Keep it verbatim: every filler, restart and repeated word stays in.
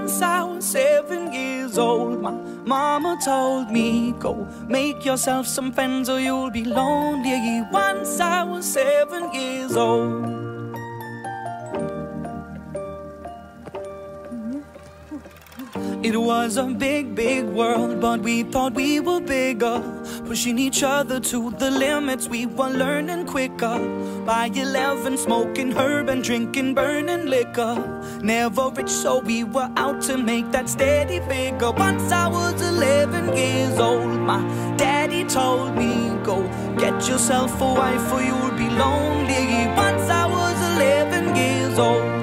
Once I was seven years old, my mama told me, go make yourself some friends or you'll be lonely. Once I was seven years old. It was a big, big world, but we thought we were bigger, pushing each other to the limits. We were learning quicker. By eleven, smoking herb and drinking burning liquor. Never rich, so we were out to make that steady figure. Once I was eleven years old, my daddy told me, go get yourself a wife or you'll be lonely. Once I was eleven years old.